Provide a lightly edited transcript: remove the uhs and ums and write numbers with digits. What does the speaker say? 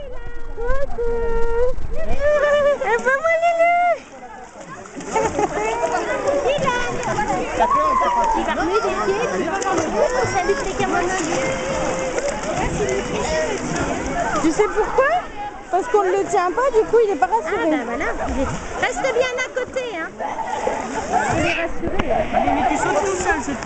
Et pas moi, Lulu. Il va remuer des pieds, il va voir le bout, ça lui fait comme un Tu sais pourquoi? Parce qu'on ne le tient pas, du coup il est pas rassuré. Ah bah voilà, reste bien à côté, hein. Il est rassuré. Mais tu sautes tout seul, c'est pas...